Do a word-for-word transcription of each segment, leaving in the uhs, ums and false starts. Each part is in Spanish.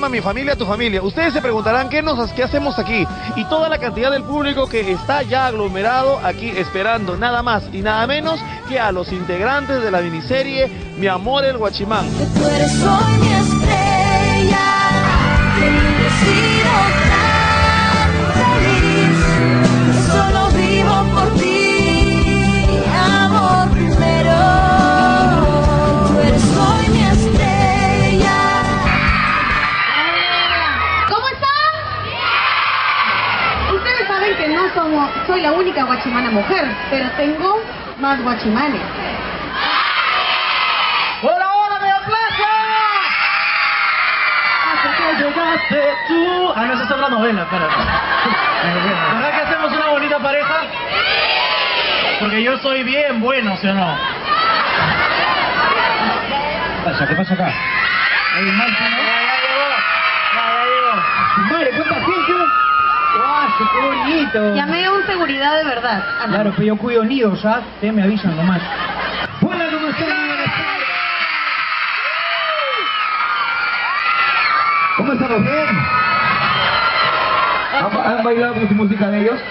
Mi Familia, Tu Familia. Ustedes se preguntarán qué, nos, qué hacemos aquí. Y toda la cantidad del público que está ya aglomerado aquí esperando nada más y nada menos que a los integrantes de la miniserie Mi Amor el Guachimán. Que tú eres hoy mi estrella, que nunca he sido tan feliz, que solo vivo por ti, amor primero. Tú eres hoy mi estrella. ¿Cómo están? Ustedes saben que no somos, soy la única guachimana mujer, pero tengo más guachimanes. ¡Hola, hola, Media Plaza! ¿Hasta que llegaste tú? Ah, no, esa es otra novela, espérate. ¿Verdad que hacemos una bonita pareja? Porque yo soy bien bueno, ¿sí o no? ¿Qué pasa? ¿Qué pasa acá? ¿Hay un mal, no? Ya llegó, ya llegó. Madre, ¿cuánta gente? ¡Guau, qué bonito! Llamé a un seguridad de verdad. Ah, no. Claro, pero yo cuido nidos, ¿ah? Ustedes me avisan nomás. ¡Hola, cómo están! ¿Cómo estamos? ¿Bien? ¿Han, han bailado con su música de ellos?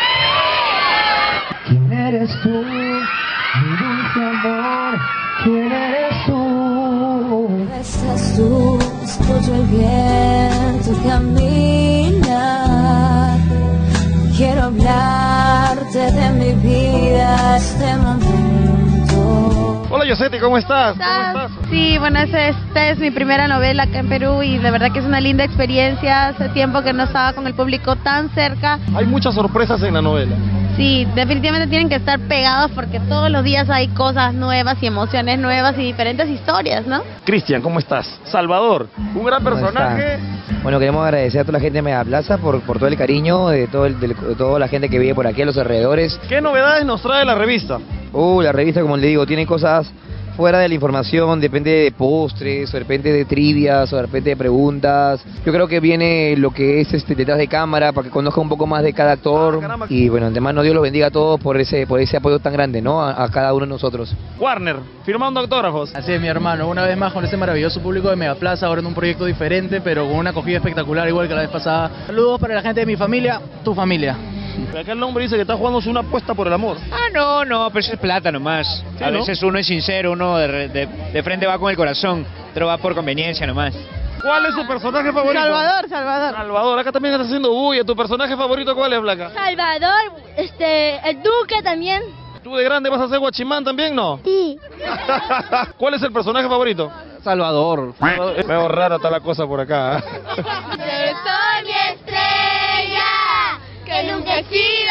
¿Quién eres tú, mi dulce amor? ¿Quién eres tú? Estás tú, escucho el viento caminar. Quiero hablarte de mi vida, este momento. Hola Yosetti, ¿cómo estás? ¿Cómo estás? Sí, bueno, esta es mi primera novela acá en Perú y de verdad que es una linda experiencia. Hace tiempo que no estaba con el público tan cerca. Hay muchas sorpresas en la novela. Sí, definitivamente tienen que estar pegados porque todos los días hay cosas nuevas y emociones nuevas y diferentes historias, ¿no? Cristian, ¿cómo estás? Salvador, un gran personaje. Bueno, queremos agradecer a toda la gente de Media Plaza por, por todo el cariño, de, todo el, de, de toda la gente que vive por aquí a los alrededores. ¿Qué novedades nos trae la revista? Uh, la revista, como le digo, tiene cosas fuera de la información, depende de postres, o depende de trivias, o de repente de preguntas. Yo creo que viene lo que es este detrás de cámara, para que conozca un poco más de cada actor. Ah, y bueno, antemano Dios los bendiga a todos por ese, por ese apoyo tan grande, ¿no? A, a cada uno de nosotros. Warner, firmando autógrafos. Así es, mi hermano, una vez más con ese maravilloso público de Media Plaza, ahora en un proyecto diferente, pero con una acogida espectacular, igual que la vez pasada. Saludos para la gente de Mi Familia, Tu Familia. Acá el nombre dice que está jugando una apuesta por el amor. Ah, no, no, pero eso es plata nomás. Sí, a ¿no? veces uno es sincero, uno de, de, de frente va con el corazón, otro va por conveniencia nomás. ¿Cuál es su personaje favorito? Salvador, Salvador. Salvador, acá también estás haciendo bulla. ¿Tu personaje favorito cuál es, Blanca? Salvador, este, el Duque también. ¿Tú de grande vas a ser guachimán también, no? Sí. ¿Cuál es el personaje favorito? Salvador. Veo rara está la cosa por acá. Soy mi estrella, que nunca he sido